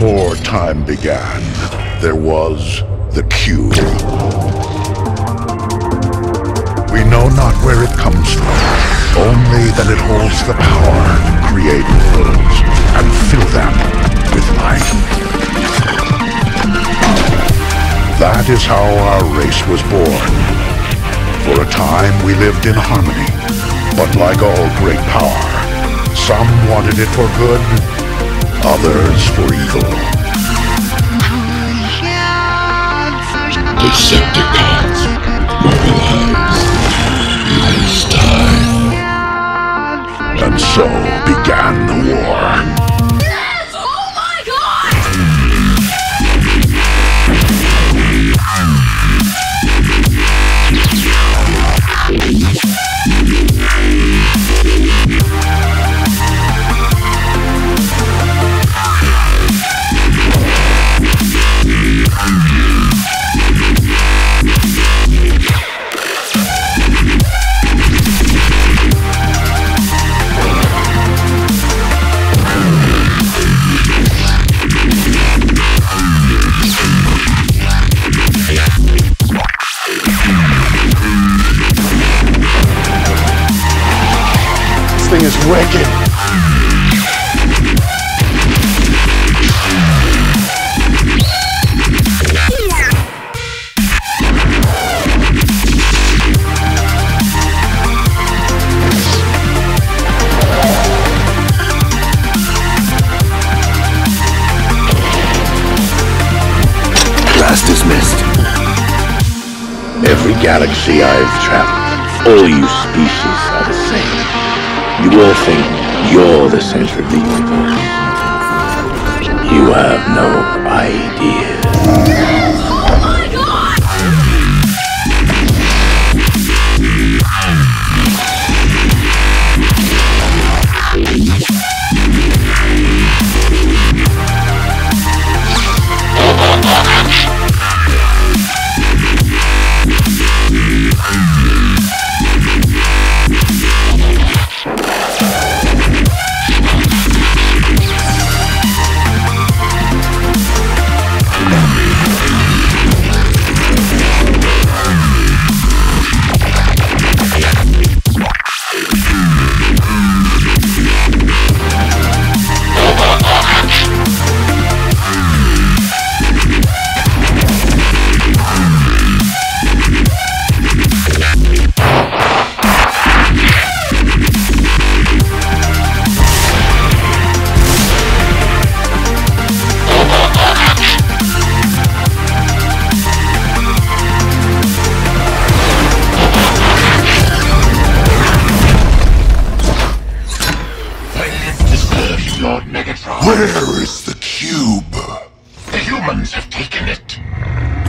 Before time began, there was the cube. We know not where it comes from, only that it holds the power to create worlds and fill them with life. That is how our race was born. For a time we lived in harmony, but like all great power, some wanted it for good, others for evil. Decepticons mobilized. It is time. And so began the war. Yes! Oh my god! This thing is wicked. Blast is missed. Every galaxy I've traveled, all you species are the same. You all think you're the center of the universe. You have no idea. Oh my god! Where is the cube? The humans have taken it.